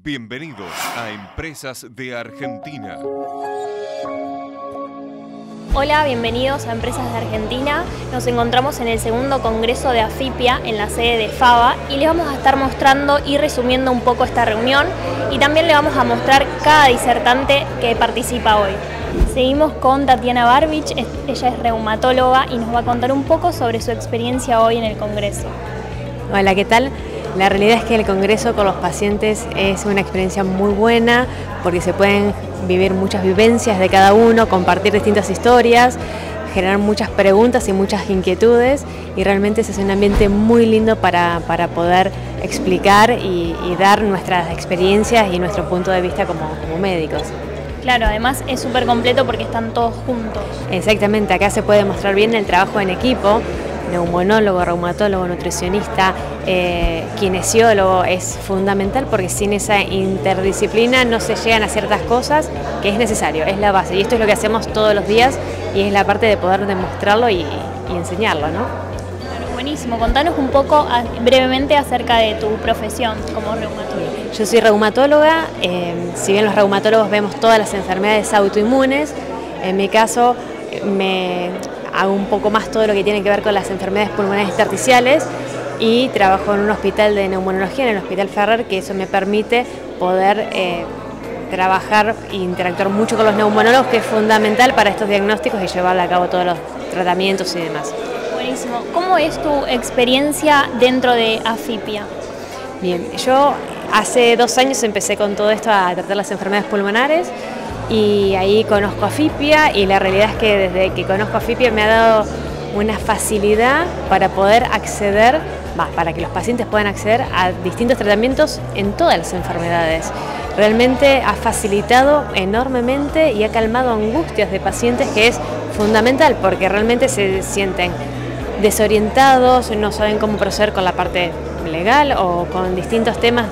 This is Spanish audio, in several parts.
Bienvenidos a Empresas de Argentina. Hola, bienvenidos a Empresas de Argentina. Nos encontramos en el segundo congreso de AFIPIA en la sede de FABA y les vamos a estar mostrando y resumiendo un poco esta reunión y también le vamos a mostrar cada disertante que participa hoy. Seguimos con Tatiana Barbich, ella es reumatóloga y nos va a contar un poco sobre su experiencia hoy en el congreso. Hola, ¿qué tal? La realidad es que el congreso con los pacientes es una experiencia muy buena porque se pueden vivir muchas vivencias de cada uno, compartir distintas historias, generar muchas preguntas y muchas inquietudes y realmente ese es un ambiente muy lindo para poder explicar y dar nuestras experiencias y nuestro punto de vista como médicos. Claro, además es súper completo porque están todos juntos. Exactamente, acá se puede mostrar bien el trabajo en equipo. Neumonólogo, reumatólogo, nutricionista, kinesiólogo es fundamental porque sin esa interdisciplina no se llegan a ciertas cosas que es necesario, es la base y esto es lo que hacemos todos los días y es la parte de poder demostrarlo y enseñarlo, ¿no? Bueno, buenísimo, contanos un poco brevemente acerca de tu profesión como reumatóloga. Yo soy reumatóloga, si bien los reumatólogos vemos todas las enfermedades autoinmunes, en mi caso hago un poco más todo lo que tiene que ver con las enfermedades pulmonares intersticiales y trabajo en un hospital de neumonología, en el Hospital Ferrer, que eso me permite poder trabajar e interactuar mucho con los neumonólogos, que es fundamental para estos diagnósticos y llevar a cabo todos los tratamientos y demás. Buenísimo. ¿Cómo es tu experiencia dentro de AFIPIA? Bien, yo hace 2 años empecé con todo esto a tratar las enfermedades pulmonares. Y ahí conozco AFIPIA y la realidad es que desde que conozco AFIPIA me ha dado una facilidad para poder acceder, para que los pacientes puedan acceder a distintos tratamientos en todas las enfermedades. Realmente ha facilitado enormemente y ha calmado angustias de pacientes, que es fundamental porque realmente se sienten desorientados, no saben cómo proceder con la parte legal o con distintos temas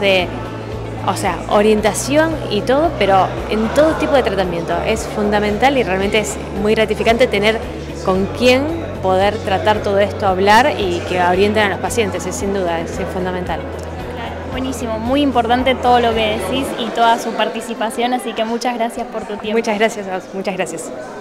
orientación y todo, pero en todo tipo de tratamiento. Es fundamental y realmente es muy gratificante tener con quién poder tratar todo esto, hablar y que orienten a los pacientes, sin duda, es fundamental. Buenísimo, muy importante todo lo que decís y toda su participación, así que muchas gracias por tu tiempo. Muchas gracias a vos, muchas gracias.